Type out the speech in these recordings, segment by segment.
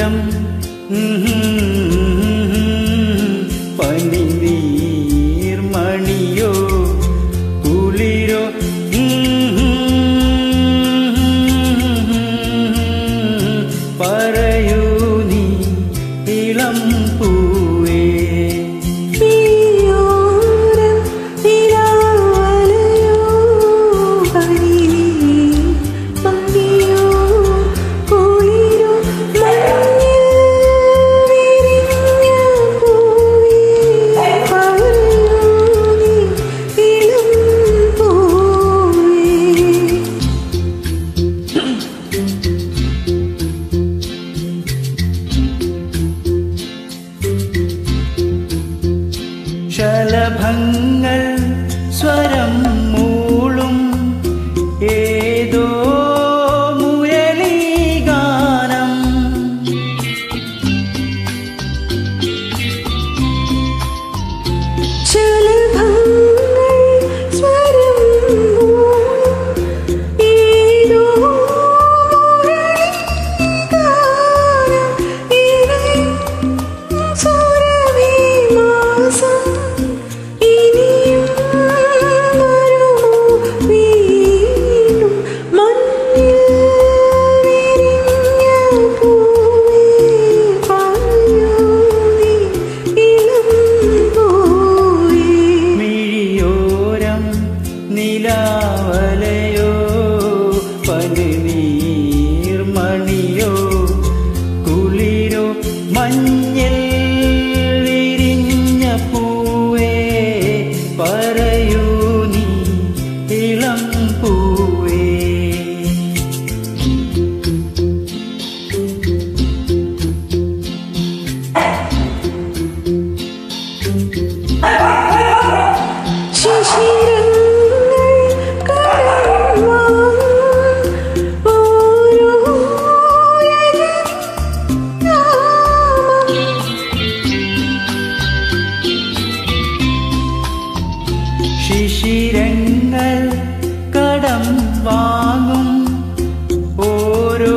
മഴിയോരം പനിനീർമണിയോ കുളിരോ പറയൂ നീ ഇളം പൂവേ. ശലഭങ്ങൾ സ്വരം മൂളും ഏതോ മുരളീഗാനം. നിലാവലയോ പനിനീർമണിയോ കുളിരോ മഞ്ഞിൽ വിരിഞ്ഞ പൂവേ പറയൂ നീ ഇളം പൂവേ. ശിശിരങ്ങൾ കടം വാങ്ങും ഓരോ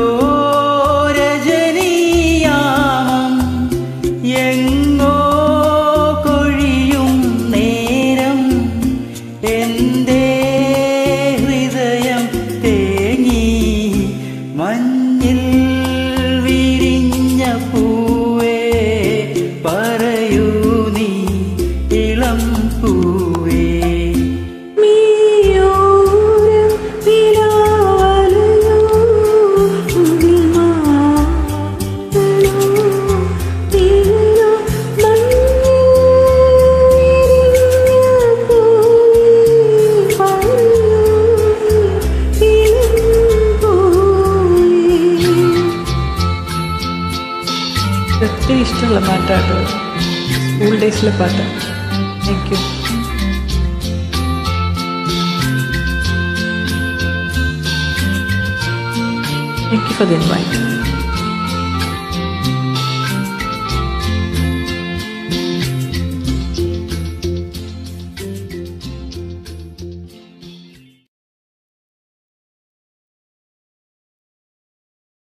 രജനീയാമം എങ്ങോ കൊഴിയും നേരം എന്റെ ഹൃദയം തേങ്ങി മഞ്ഞിൽ വിരിഞ്ഞ പൂവേ പറയൂ നീ ഇളം പൂവേ. ഒത്തിരി ഇഷ്ടമുള്ള പാട്ടാട്ടോ, സ്കൂൾ ഡേയ്സിലെ പാട്ട്. Thank you. Thank you for the invite.